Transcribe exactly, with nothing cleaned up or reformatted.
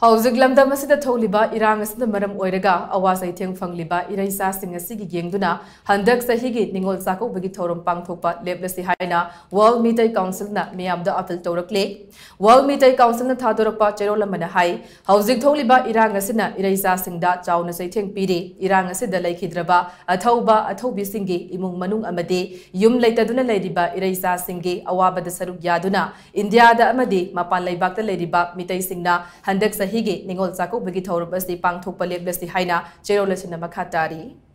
HOUJIK LAMDAM ASIDA THOKLIBA IRANG ASINA MARAM OIRAGA AWA CHEITHENG PHANGLIBA EREICHA SHING ASIGI YENGDUNA HANDAK Chahi Ningol Chakouba Thouram Pangthokpa Leplasi HAINA World MEETEI Council na MEEYAM da appeal TOURAKLI World MEETEI Council na THADORAKPA CHEROL AMANA HAI HOUJIK THOKLIBA IRANG ASINA EREICHA SHING da CHAUNA CHEITHENG PIRI IRANG ASIDA LAIKHIDRABA ATHOUBA ATHOUBI SINGI IMUNG MANUNG AMADI YUM LAITADUNA LAIRIBA EREICHA SHINGI AWABADA SARUK YADUNA INDIA da amadi MAPAN LAIBAKTA LAIRIBA MEETEI SINGNA Handak Chahi Ningol Chakouba Thouram Pangthokpa Leplasi HAINA CHEROL ASINA MAKHA TARI